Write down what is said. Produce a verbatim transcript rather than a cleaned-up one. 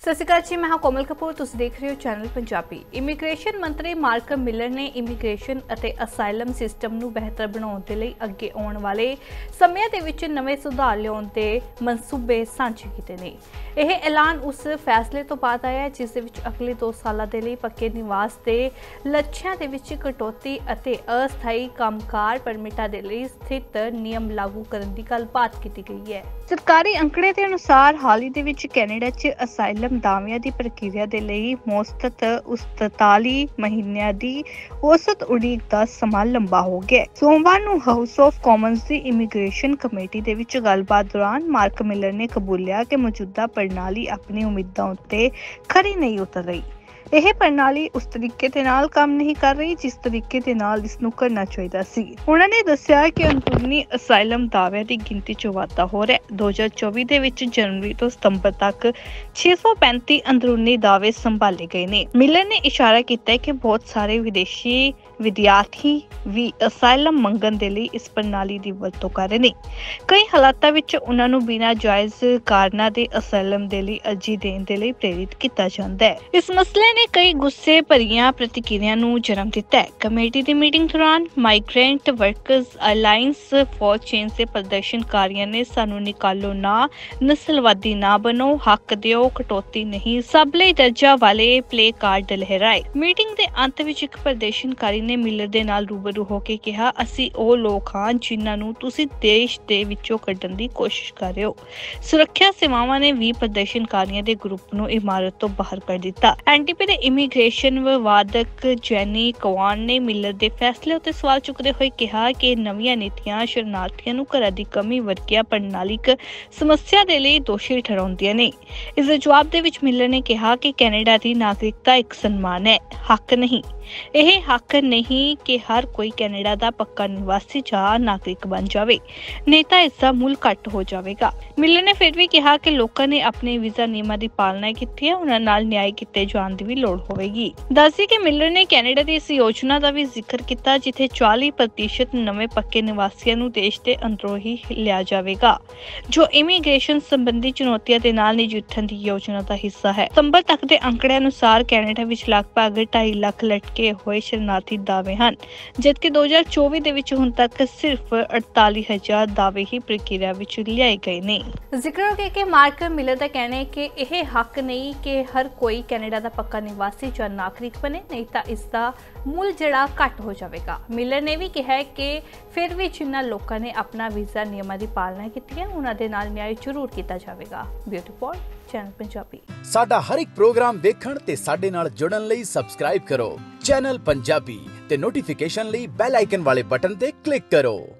ਸਤਿ ਸ਼੍ਰੀ ਅਕਾਲ ਜੀ, ਮੈਂ ਹਾਂ ਕੋਮਲ ਕਪੂਰ। ਤੁਸੀਂ ਦੇਖ ਰਹੇ ਹੋ ਚੈਨਲ ਪੰਜਾਬੀ। ਇਮੀਗ੍ਰੇਸ਼ਨ ਮੰਤਰੀ ਮਾਰਕਮ ਮਿਲਰ ਨੇ ਇਮੀਗ੍ਰੇਸ਼ਨ ਅਤੇ ਅਸਾਈਲਮ ਸਿਸਟਮ ਨੂੰ ਬਿਹਤਰ ਬਣਾਉਣ ਦੇ ਲਈ ਅੱਗੇ ਆਉਣ ਵਾਲੇ ਸਮਿਆਂ ਦੇ ਵਿੱਚ ਨਵੇਂ ਸੁਧਾਰ ਲਿਆਉਣ ਦੇ ਮਨਸੂਬੇ ਸਾਂਝੇ ਕੀਤੇ ਨੇ। ਇਹ ਐਲਾਨ ਉਸ ਫੈਸਲੇ ਤੋਂ ਬਾਅਦ ਆਇਆ ਜਿਸ ਦੇ ਵਿੱਚ ਅਗਲੇ ਦੋ ਸਾਲਾਂ ਦੇ ਲਈ ਪੱਕੇ ਨਿਵਾਸ ਦੇ ਲੱਛਿਆਂ ਦੇ ਵਿੱਚ ਕਟੌਤੀ ਅਤੇ ਅਸਥਾਈ ਕੰਮਕਾਰ ਪਰਮਿਟਾਂ ਦੇ ਲਈ ਸਥਿਤ ਨਿਯਮ ਲਾਗੂ ਕਰਨ ਦੀ ਗੱਲਬਾਤ ਕੀਤੀ ਗਈ ਹੈ। ਸਰਕਾਰੀ ਅੰਕੜੇ ਦੇ ਅਨੁਸਾਰ ਹਾਲ ਹੀ ਦੇ ਵਿੱਚ ਕੈਨੇਡਾ 'ਚ ਅਸਾਈਲਮ ਦਾਅਵਿਆਂ ਦੀ ਪ੍ਰਕਿਰਿਆ ਦੇ ਲਈ ਮੌਸਤਤ ਉਨਤਾਲੀ ਮਹੀਨਿਆਂ ਦੀ ਔਸਤ ਉਡੀਕ ਦਾ ਸਮਾਂ ਲੰਬਾ ਹੋ ਗਿਆ। ਸੋਮਵਾਰ ਨੂੰ ਹਾਊਸ ਆਫ ਕਾਮਨਸ ਦੀ ਇਮੀਗ੍ਰੇਸ਼ਨ ਕਮੇਟੀ ਦੇ ਵਿੱਚ ਗੱਲਬਾਤ ਦੌਰਾਨ ਮਾਰਕ ਮਿਲਰ ਨੇ ਕਬੂਲਿਆ ਕਿ ਮੌਜੂਦਾ ਪ੍ਰਣਾਲੀ ਆਪਣੀ ਉਮੀਦਾਂ ਉੱਤੇ ਖਰੀ ਨਹੀਂ ਉਤਰ ਰਹੀ। ਇਹ ਪ੍ਰਣਾਲੀ ਉਸ ਤਰੀਕੇ ਦੇ ਨਾਲ ਕੰਮ ਨਹੀਂ ਕਰ ਰਹੀ ਜਿਸ ਤਰੀਕੇ ਦੇ ਨਾਲ ਇਸ ਨੂੰ ਕਰਨਾ ਚਾਹੀਦਾ ਸੀ। ਉਹਨਾਂ ਨੇ ਦੱਸਿਆ ਕਿ ਅੰਦਰੂਨੀ ਅਸਾਈਲਮ ਦਾਅਵਿਆਂ ਦੀ ਗਿਣਤੀ 'ਚ ਵਾਧਾ ਹੋ ਰਿਹਾ ਹੈ। ਦੋ ਹਜ਼ਾਰ ਚੌਵੀ ਦੇ ਵਿੱਚ ਜਨਵਰੀ ਤੋਂ ਸਤੰਬਰ ਤੱਕ ਛੇ ਸੌ ਪੈਂਤੀ ਅੰਦਰੂਨੀ ਦਾਅਵੇ ਸੰਭਾਲੇ ਗਏ ਨੇ। ਮਿਲਰ ਨੇ ਇਸ਼ਾਰਾ ਕੀਤਾ ਹੈ ਕਿ ਬਹੁਤ ਸਾਰੇ ਵਿਦੇਸ਼ੀ ਵਿਦਿਆਰਥੀ ਵੀ ਅਸਾਈਲਮ ਮੰਗਣ ਦੇ ਲਈ ਇਸ ਪ੍ਰਣਾਲੀ ਦੀ ਵਰਤੋਂ ਕਰ ਰਹੇ ਨੇ। ਕਈ ਹਾਲਾਤਾਂ ਵਿੱਚ ਉਹਨਾਂ ਨੂੰ ਬਿਨਾਂ ਜਾਇਜ਼ ਕਾਰਨਾਂ ਦੇ ਅਸਾਈਲਮ ਦੇ ਲਈ ਅਰਜ਼ੀ ਦੇਣ ਦੇ ਲਈ ਪ੍ਰੇਰਿਤ ਕੀਤਾ ਜਾਂਦਾ ਹੈ। ਇਸ ਮਸਲੇ ਨੇ ਕਈ ਗੁੱਸੇ ਭਰੀਆਂ ਪ੍ਰਤੀਕਿਰਿਆ ਨੂੰ ਜਨਮ ਦਿੱਤਾ ਹੈ। ਕਮੇਟੀ ਦੀ ਮੀਟਿੰਗ ਦੌਰਾਨ migrant workers alliance for change ਦੇ ਪ੍ਰਦਰਸ਼ਨਕਾਰੀਆਂ ਨੇ ਸਾਨੂੰ ਨਿਕਾਲੋ ਨਾ, ਨਸਲਵਾਦੀ ਨਾ ਬਣੋ, ਹੱਕ ਦਿਓ, ਕਟੌਤੀ ਨਹੀਂ, ਸਭ ਲਈ ਦਰਜਾ ਵਾਲੇ ਪਲੇ ਕਾਰਡ ਲਹਿਰਾਏ। ਮੀਟਿੰਗ ਦੇ ਅੰਤ ਵਿੱਚ ਇੱਕ ਪ੍ਰਦਰਸ਼ਨਕਾਰੀ ਨੇ ਮਿਲਰ ਦੇ ਨਾਲ ਰੂਬਰੂ ਹੋ ਕੇ ਕਿਹਾ, ਅਸੀਂ ਉਹ ਲੋਕ ਹਾਂ ਜਿਨ੍ਹਾਂ ਨੂੰ ਤੁਸੀਂ ਦੇਸ਼ ਦੇ ਵਿੱਚੋਂ ਕੱਢਣ ਦੀ ਕੋਸ਼ਿਸ਼ ਕਰ ਰਹੇ ਹੋ। ਸੁਰੱਖਿਆ ਸੇਵਾਵਾਂ ਨੇ ਵੀ ਪ੍ਰਦਰਸ਼ਨਕਾਰੀਆਂ ਦੇ ਗਰੁੱਪ ਨੂੰ ਇਮਾਰਤ ਤੋਂ ਬਾਹਰ ਕੱਢ ਦਿੱਤਾ। ਐਨਟੀਪੀ ਦੇ ਇਮੀਗ੍ਰੇਸ਼ਨ ਵਿਵਾਦਕ ਜੈਨੀ ਕਵਾਨ ਨੇ ਮਿਲਰ ਦੇ ਫੈਸਲੇ ਉੱਤੇ ਸਵਾਲ ਚੁੱਕਦੇ ਹੋਏ ਕਿਹਾ ਕਿ ਨਵੀਆਂ ਨੀਤੀਆਂ ਸ਼ਰਨਾਰਥੀਆਂ ਨੂੰ ਘਰਾਂ ਦੀ ਕਮੀ ਵਰਗੀਆਂ ਪ੍ਰਣਾਲਿਕ ਸਮੱਸਿਆ ਦੇ ਲਈ ਦੋਸ਼ੀ ਠਹਿਰਾਉਂਦੀਆਂ ਨੇ। ਇਸ ਦੇ ਜਵਾਬ ਦੇ ਵਿੱਚ ਮਿਲਰ ਨੇ ਕਿਹਾ ਕਿ ਕੈਨੇਡਾ ਦੀ ਨਾਗਰਿਕਤਾ ਇੱਕ ਸਨਮਾਨ ਹੈ, ਹੱਕ ਨਹੀਂ। ਇਹ ਹੱਕ ਨਹੀਂ ਕਿ ਹਰ ਕੋਈ ਕੈਨੇਡਾ ਦਾ ਪੱਕਾ ਨਿਵਾਸੀ ਜਾਂ ਨਾਗਰਿਕ ਬਣ ਜਾਵੇ, ਨਹੀਂ ਤਾਂ ਇਸ ਦਾ ਮੁੱਲ ਘੱਟ ਹੋ ਜਾਵੇਗਾ। ਮਿਲਰ ਨੇ ਫਿਰ ਵੀ ਕਿਹਾ ਕਿ ਲੋਕਾਂ ਨੇ ਆਪਣੇ ਵੀਜ਼ਾ ਨਿਯਮਾਂ ਦੀ ਪਾਲਣਾ ਕੀਤੀ ਹੈ, ਉਹਨਾਂ ਨਾਲ ਨਿਆਂ ਕੀਤੇ ਜਾਣ ਦੀ ਵੀ ਲੋੜ ਹੋਵੇਗੀ। ਦੱਸਦੀ ਕਿ ਮਿਲਰ ਨੇ ਕੈਨੇਡਾ ਦੀ ਇਸ ਯੋਜਨਾ ਦਾ ਵੀ ਜ਼ਿਕਰ ਕੀਤਾ ਜਿੱਥੇ ਚਾਲੀ ਪ੍ਰਤੀਸ਼ਤ ਨਵੇਂ ਪੱਕੇ ਨਿਵਾਸੀਆਂ ਨੂੰ ਦੇਸ਼ ਦੇ ਅੰਦਰੋਂ ਹੀ ਲਿਆ ਜਾਵੇਗਾ, ਜੋ ਇਮੀਗ੍ਰੇਸ਼ਨ ਸੰਬੰਧੀ ਚੁਣੌਤੀਆਂ ਦੇ ਨਾਲ ਨਜਿੱਠਣ ਦੀ ਯੋਜਨਾ ਦਾ ਹਿੱਸਾ ਹੈ। ਸਤੰਬਰ ਤੱਕ ਦੇ ਅੰਕੜਿਆਂ ਅਨੁਸਾਰ ਕੈਨੇਡਾ ਵਿੱਚ ਲਗਭਗ ਢਾਈ ਲੱਖ ਲਟਕੇ ਹੋਏ ਸ਼ਰਨਾਰਥੀ ਦਾਅਵੇ ਹਨ, ਜਦਕਿ ਦੋ ਹਜ਼ਾਰ ਚੌਵੀ ਦੇ ਵਿੱਚ ਹੁਣ ਤੱਕ ਸਿਰਫ ਅੜਤਾਲੀ ਹਜ਼ਾਰ ਦਾਅਵੇ ਹੀ ਪ੍ਰਕਿਰਿਆ ਵਿੱਚ ਲਿਆਏ ਗਏ ਨੇ। ਜ਼ਿਕਰ ਹੋ ਗਿਆ ਕਿ ਮਾਰਕ ਮਿਲਰ ਦਾ ਕਹਿਣਾ ਹੈ ਕਿ ਇਹ ਹੱਕ ਨਹੀਂ ਕਿ ਹਰ ਕੋਈ ਕੈਨੇਡਾ ਦਾ ਪੱਕਾ ਨਿਵਾਸੀ ਜਾਂ ਨਾਗਰਿਕ ਬਣੇ, ਨਹੀਂ ਤਾਂ ਇਸ ਦਾ ਮੁੱਲ ਜਿਹੜਾ ਘੱਟ ਹੋ ਜਾਵੇਗਾ। ਮਿਲਰ ਨੇ ਵੀ ਕਿਹਾ ਹੈ ਕਿ ਫਿਰ ਵੀ ਜਿਨ੍ਹਾਂ ਲੋਕਾਂ ਨੇ ਆਪਣਾ ਵੀਜ਼ਾ ਨਿਯਮਾਂ ਦੀ ਪਾਲਣਾ ਕੀਤੀ ਹੈ ਉਹਨਾਂ ਦੇ ਨਾਲ ਨਿਆਂ ਜ਼ਰੂਰ ਕੀਤਾ ਜਾਵੇਗਾ। Beauty report, channel Punjabi. ਸਾਡਾ ਹਰ ਇੱਕ ਪ੍ਰੋਗਰਾਮ ਦੇਖਣ ਤੇ ਸਾਡੇ ਨਾਲ ਜੁੜਨ ਲਈ ਸਬਸਕ੍ਰਾਈਬ ਕਰੋ ਚੈਨਲ ਪੰਜਾਬੀ ਤੇ ਨੋਟੀਫਿਕੇਸ਼ਨ ਲਈ ਬੈਲ ਆਈਕਨ ਵਾਲੇ ਬਟਨ ਤੇ ਕਲਿੱਕ ਕਰੋ।